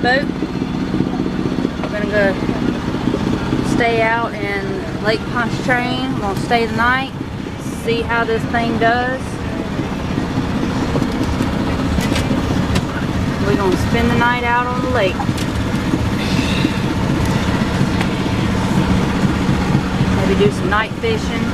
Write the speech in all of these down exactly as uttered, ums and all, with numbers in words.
Sailboat. We're gonna go stay out in Lake Pontchartrain. We're gonna stay the night, see how this thing does. We're gonna spend the night out on the lake. Maybe do some night fishing.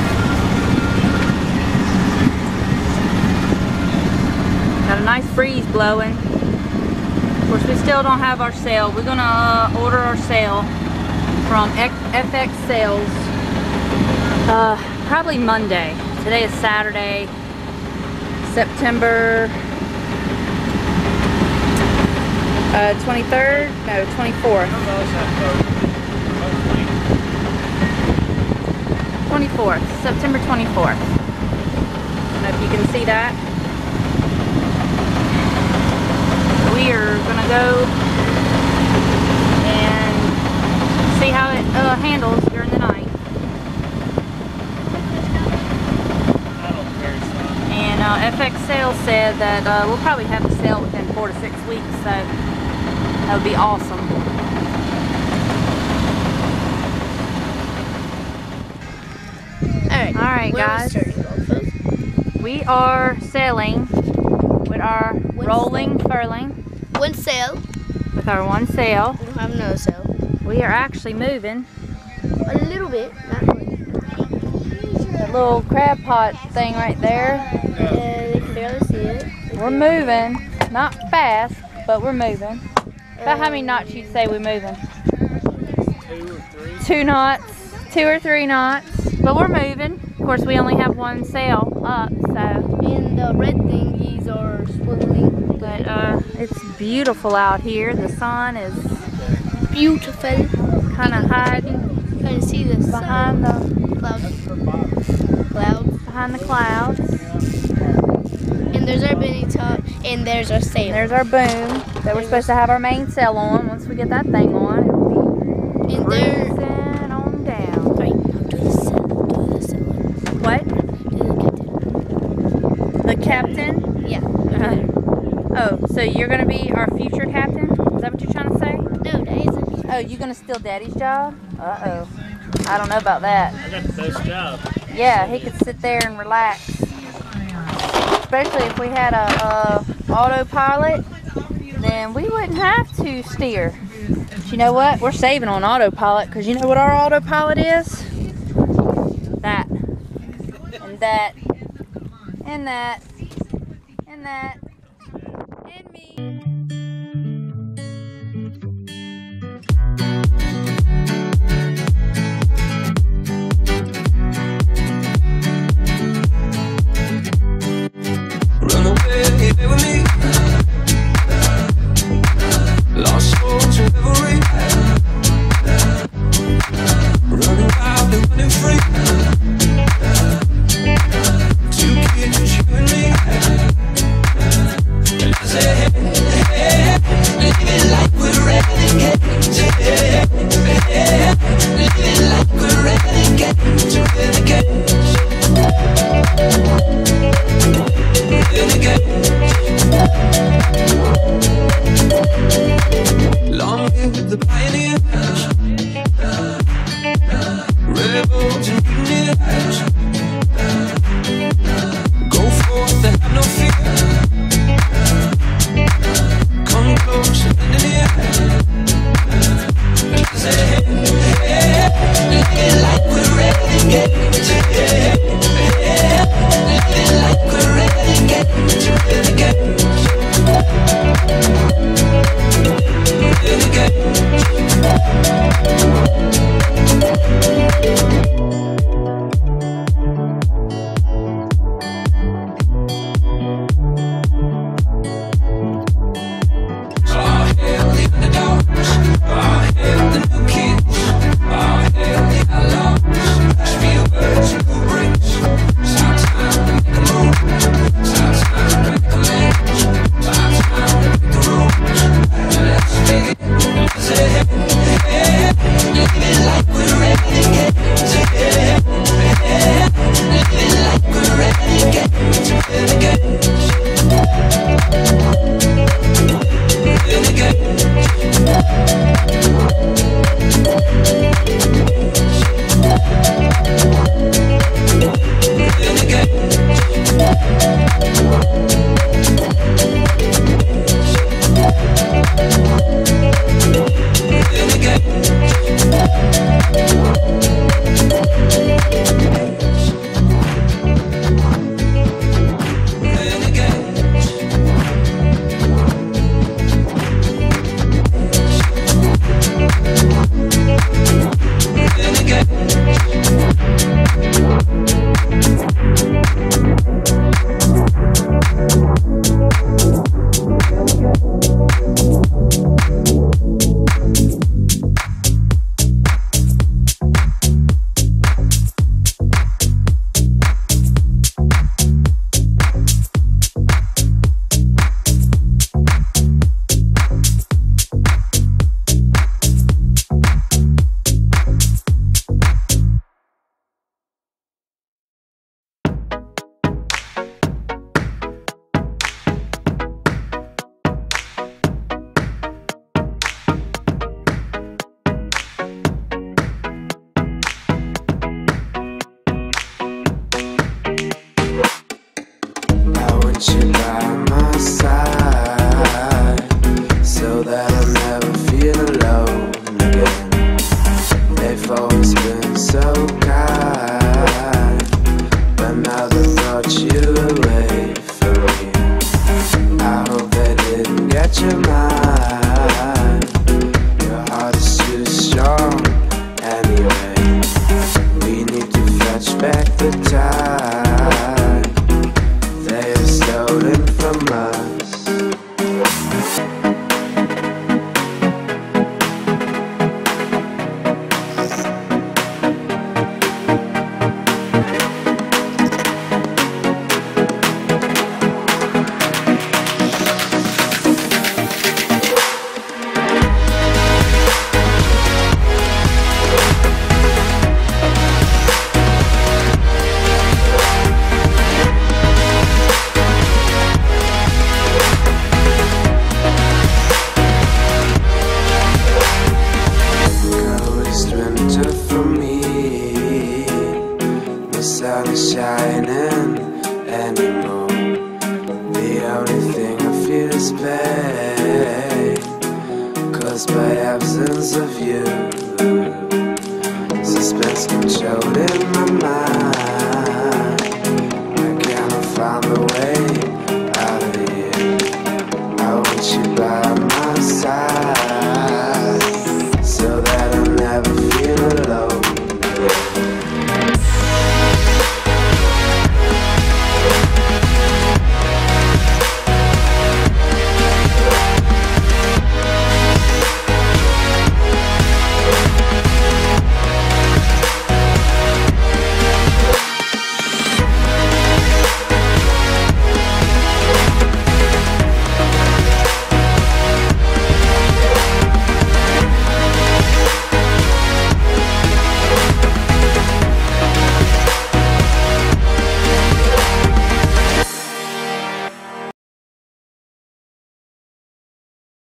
Got a nice breeze blowing. Of course, we still don't have our sail. We're gonna uh, order our sail from F X Sails uh, probably Monday. Today is Saturday, September uh, twenty-third, no, twenty-fourth. twenty-fourth, September twenty-fourth. I don't know if you can see that. We are gonna go and see how it uh, handles during the night. And uh, F X Sails said that uh, we'll probably have the sail within four to six weeks, so that would be awesome. Alright, Alright guys, we are sailing with our one rolling sail. furling. One sail. With our one sail. We don't have another sail. We are actually moving. A little bit, not really. That little crab pot thing right there. Yeah, they can barely see it. They We're moving. Not fast, but we're moving. About how many knots you'd say we're moving? Two or three. Two knots. Two or three knots. But we're moving. Of course, we only have one sail up, so. And the red thingies are swiveling. But uh, it's beautiful out here. The sun is Beautiful. kind of hiding Kind of see the behind sun. the clouds. Clouds. behind the clouds. And there's our benny top. And there's our sail. And there's our boom that we're supposed to have our main sail on. Once we get that thing on, it'll be and there. cruising on down. Right, now do the sail. Do the sail. What? Do the captain. The captain? Yeah. Uh-huh. Oh, so you're going to be our future captain? Is that what you're trying to say? No, that isn't. Oh, you're going to steal Daddy's job? Uh-oh. I don't know about that. I got the best job. Yeah, he could sit there and relax. Especially if we had a, a autopilot, then we wouldn't have to steer. But you know what? We're saving on autopilot, because you know what our autopilot is? That. And that. And that. And that. And me. Run away with me. Lost souls in reverie. Running wild and running free. Two kids, you and me. And I say, hey, hey, living like we're renegades. Yeah, yeah, living like we're renegades. Renegades. Long live the pioneers, rebels and mutineers. Go forth and have no fear. Come close and near. Say, hey, hey, living like we're renegades. Yeah, yeah, living like we're renegades. Renegades. Renegade. because of you. Suspense controlled in my mind.